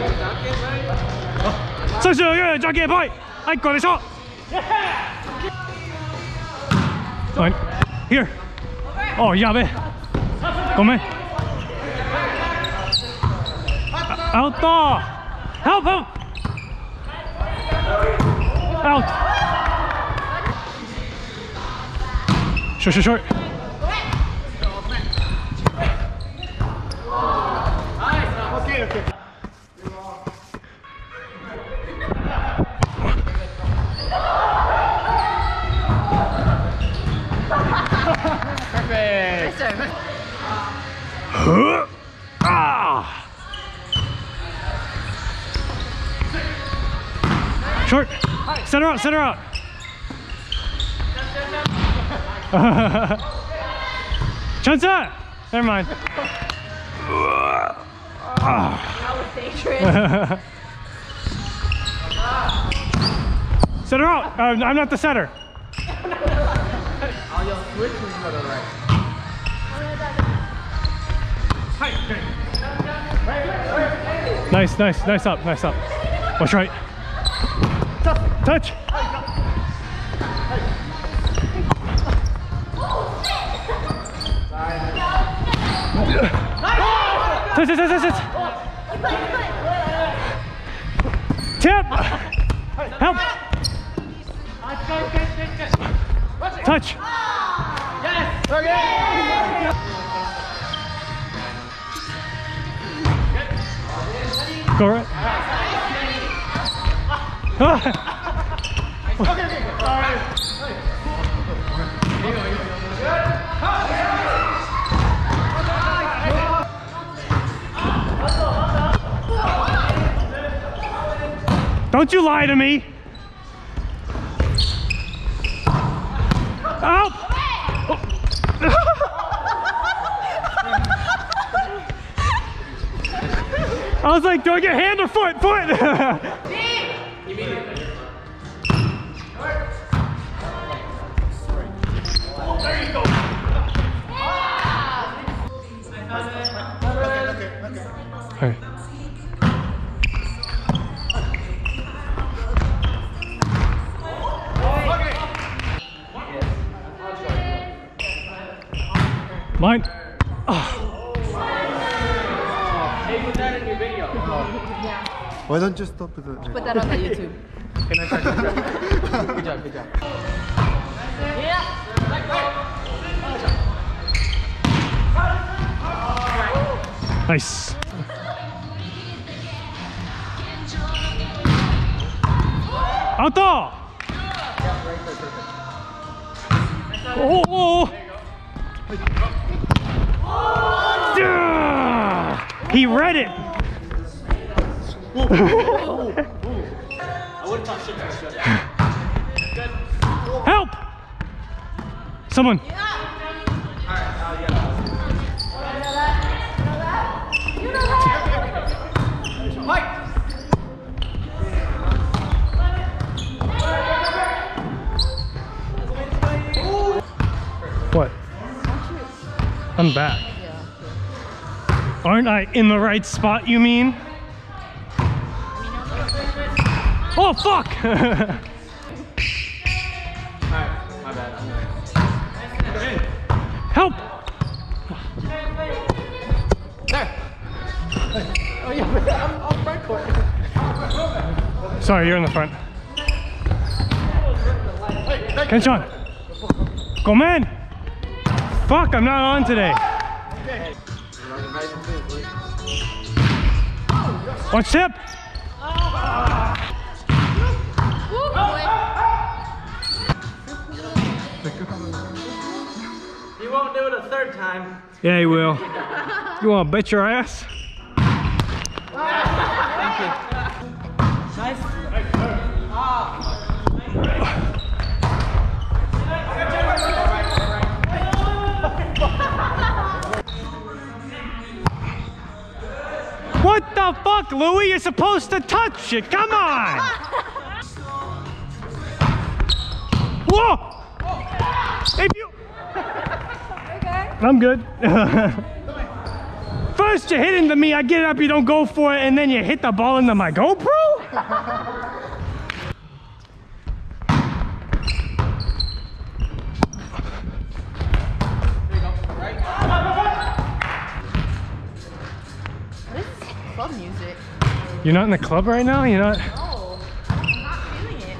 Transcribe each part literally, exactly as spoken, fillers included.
伸手嘅再嘅派，哎，過嚟錯。Fine. Here. Oh, yeah, man. Come in. Out there. Help, help. Out. Short, short, short. Okay, okay. Perfect. Ah. Short. Set her out, set her out. Chansa! Never mind. That was dangerous. Set her out. Uh, I'm not the setter. I'll just switch to the right. Nice, nice, nice up, nice up. Watch right. Touch. Touch, touch, touch, touch. Tip. Help. Touch. Yes. Okay. Go right. Okay, okay. Sorry. Don't you lie to me. Help! I was like, do I get hand or foot? Foot! Immediately. There you go. Okay. Mine. Oh. Hey, put that in your video. Why don't you stop with it? Put that on the YouTube. Can I try? Good job, good job. Yeah. Nice. Out there. Oh, oh. Yeah. He read it. Help! Someone. What? I'm back. Aren't I in the right spot, you mean? Oh, fuck! Alright, my bad. Help! There! Oh yeah, I'm on front court. Sorry, you're in the front. Kenshawn! Go, man! Fuck, I'm not on today. Watch tip! You won't do it a third time. Yeah, he will. You wanna bet your ass? Thank you. Nice. What the fuck, Louie? You're supposed to touch it. Come on! Whoa! If you... Okay. I'm good. First you hit into me, I get up, you don't go for it, and then you hit the ball into my GoPro? This is club music. You're not in the club right now? You're not? No, I'm not feeling it.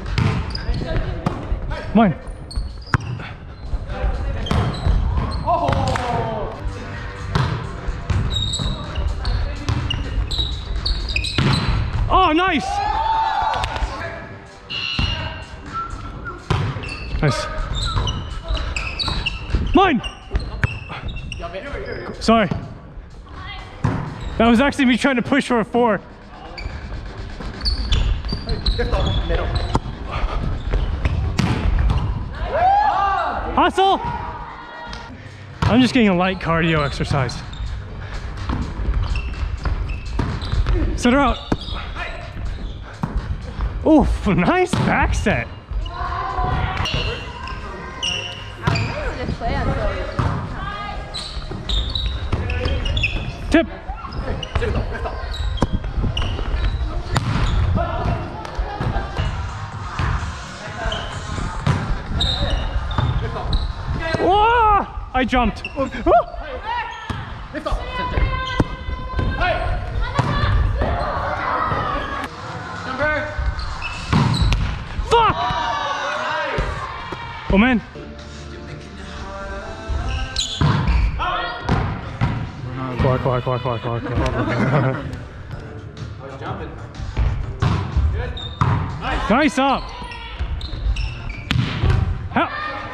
Come on. Oh, nice! Nice. Mine! Sorry. That was actually me trying to push for a four. Hustle! I'm just getting a light cardio exercise. Set her out. Oof, nice back set. I remember this play until Tip. Whoa! I jumped. Oh. Lift up. Center. Hey. Number. Fuck! Oh man. Quiet, quiet, quiet, quiet, quiet, quiet. Jumping. Nice up. How?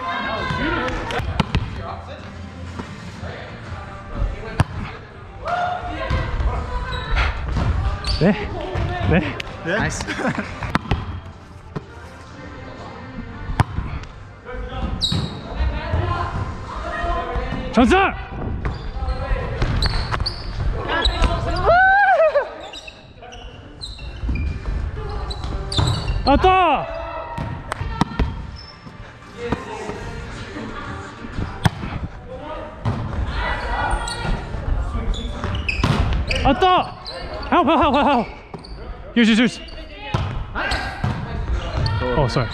There. There. Nice. Chance! Attends! Attends! Help, help, help, help! Here's, here's, here's. Oh, sorry.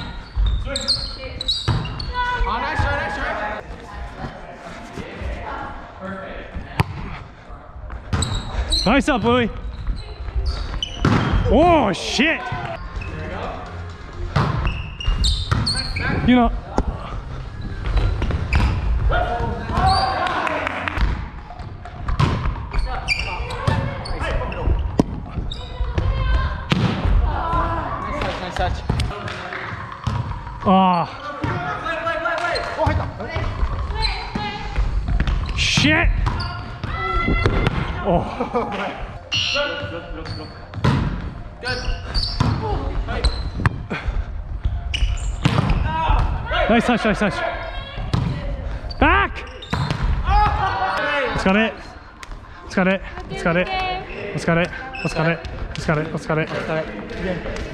Oh, nice try, nice try. Nice up, Louis. Oh, shit! You know. Nice touch. Ah. Shit! Oh. Good. Nice touch, nice touch. Back! Let's got it. Let's got it. Let's got it. Let's got it. Let's got it. Let's got it. Let's got it. Got it. Again.